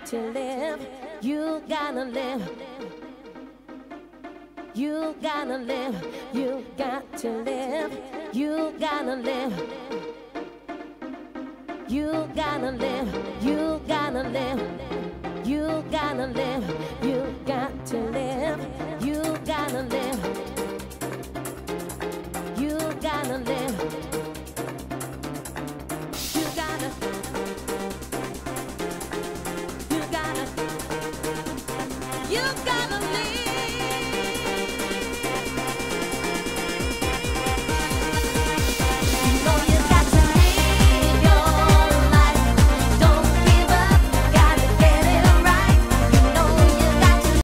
to live. You gotta live. You gotta live. You got to live. You gotta live. You gotta live. You gotta live. You gotta live. You got to live. You gotta live. You gotta live.